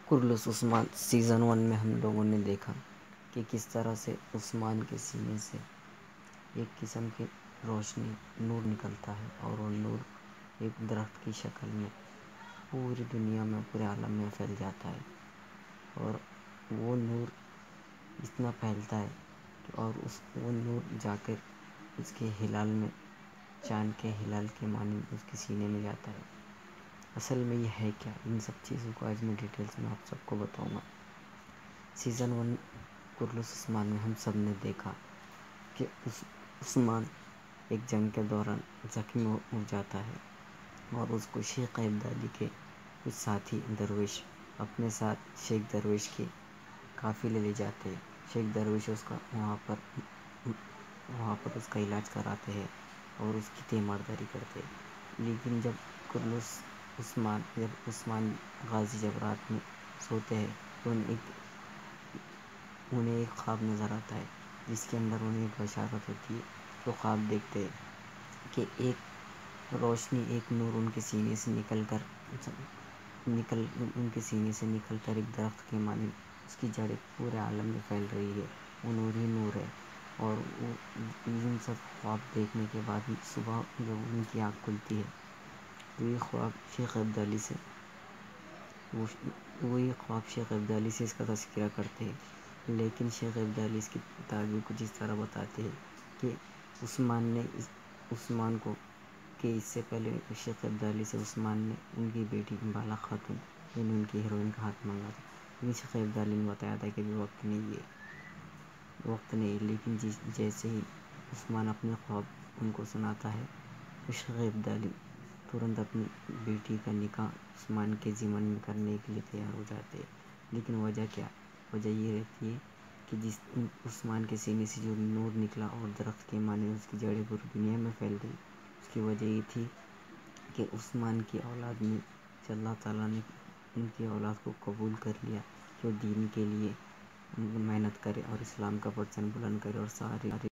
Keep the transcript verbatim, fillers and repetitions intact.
کرلس عثمان season one میں ہم لوگوں نے دیکھا کہ کس طرح سے عثمان کے سینے سے ایک قسم کی روشنی نور نکلتا ہے، اور وہ نور ایک درخت کی شکل میں پوری دنیا میں، پورے عالم میں پھیل جاتا ہے، اور وہ نور اتنا پھیلتا ہے کہ اور اس وہ نور جا کر اس کے ہلال میں، چاند کے ہلال کے مانند اس کے سینے میں جاتا ہے۔ اصل میں یہ ہے کیا؟ ان سب چیزوں کو آج میں ڈیٹیلز میں آپ سب کو بتاؤں گا۔ سیزن ون کرلس عثمان میں ہم سب نے دیکھا کہ عثمان ایک جنگ کے دوران زخمی ہو جاتا ہے، اور اس کو شیخ ابدالی کے کچھ ساتھی درویش اپنے ساتھ شیخ درویش کے قافلے لے جاتے ہیں۔ شیخ درویش اس کا وہاں پر وہاں پر اس کا علاج کراتے ہیں اور اس کی تیمارداری کرتے ہیں۔ لیکن جب کرلس عثمان جب عثمان غازی جب رات میں سوتے ہیں تو ایک انہیں ایک خواب نظر آتا ہے، جس کے اندر انہیں ایک بشارت ہوتی ہے۔ تو خواب دیکھتے ہیں کہ ایک روشنی، ایک نور ان کے سینے سے نکل کر نکل ان کے سینے سے نکل کر ایک درخت کے مانند اس کی جڑیں پورے عالم میں پھیل رہی ہے۔ وہ نور ہی نور ہے، اور وہ ان سب خواب دیکھنے کے بعد صبح جب ان کی آنکھ کھلتی ہے تو یہ خواب شیخ ابدالی سے وہ یہ خواب شیخ ابدالی سے اس کا تذکرہ کرتے ہیں، لیکن شیخ ابدالی اس کی تعبیر کچھ اس طرح بتاتے ہیں کہ عثمان نے عثمان کو کہ اس سے پہلے شیخ ابدالی سے عثمان نے ان کی بیٹی بالا خاتون یعنی ان کی ہیروئن کا ہاتھ مانگا تھا، لیکن شیخ ابدالی نے بتایا تھا کہ ابھی وقت نہیں ہے وقت نہیں لیکن جس جیسے ہی عثمان اپنے خواب ان کو سناتا ہے تو شیخ ابدالی ترنت اپنی بیٹی کا نکاح عثمان کے ضمن میں کرنے کے لیے تیار ہو جاتے ہیں۔ لیکن وجہ کیا؟ وجہ یہ رہتی ہے کہ جس عثمان کے سینے سے جو نور نکلا اور درخت کے مانند اس کی جڑیں پوری دنیا میں پھیل گئی، اس کی وجہ یہ تھی کہ عثمان کی اولاد میں سے اللہ تعالیٰ نے ان کی اولاد کو قبول کر لیا کہ وہ دین کے لیے محنت کرے اور اسلام کا پرچم بلند کرے، اور سارے